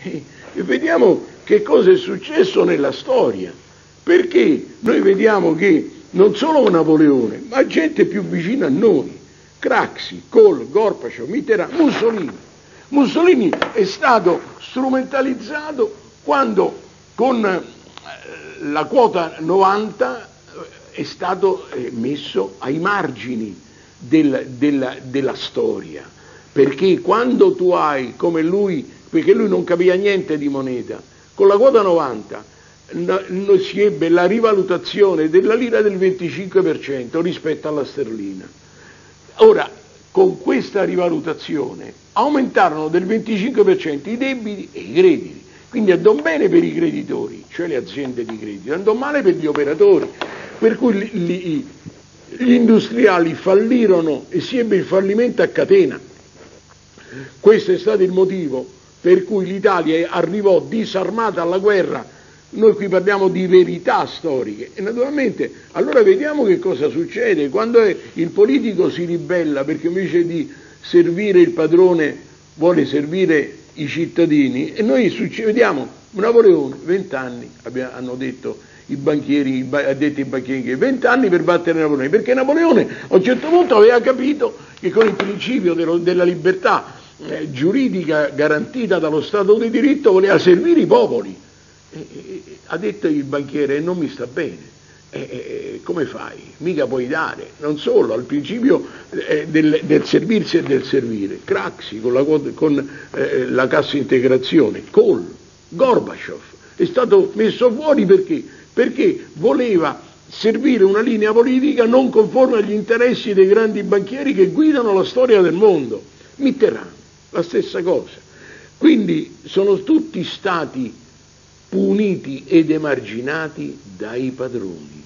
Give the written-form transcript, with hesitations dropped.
E vediamo che cosa è successo nella storia, perché noi vediamo che non solo Napoleone, ma gente più vicina a noi, Craxi, Kohl, Gorbaciov, Mitterrand, Mussolini. Mussolini è stato strumentalizzato quando con la quota 90 è stato messo ai margini della storia, perché quando tu hai, come lui, perché lui non capiva niente di moneta, con la quota 90 si ebbe la rivalutazione della lira del 25% rispetto alla sterlina. Ora, con questa rivalutazione aumentarono del 25% i debiti e i crediti, quindi andò bene per i creditori, cioè le aziende di credito, andò male per gli operatori, per cui gli industriali fallirono e si ebbe il fallimento a catena. Questo è stato il motivo per cui l'Italia arrivò disarmata alla guerra. Noi qui parliamo di verità storiche e naturalmente allora vediamo che cosa succede quando il politico si ribella perché invece di servire il padrone vuole servire i cittadini, e noi vediamo Napoleone, 20 anni, hanno detto i banchieri, ha detto i banchieri che 20 anni per battere Napoleone, perché Napoleone a un certo punto aveva capito che con il principio della libertà giuridica garantita dallo Stato di diritto voleva servire i popoli. Ha detto il banchiere: non mi sta bene, come fai? Mica puoi dare, non solo al principio del servirsi e del servire. Craxi con la cassa integrazione, Kohl, Gorbaciov è stato messo fuori perché voleva servire una linea politica non conforme agli interessi dei grandi banchieri che guidano la storia del mondo. Mitterrand, la stessa cosa. Quindi sono tutti stati puniti ed emarginati dai padroni.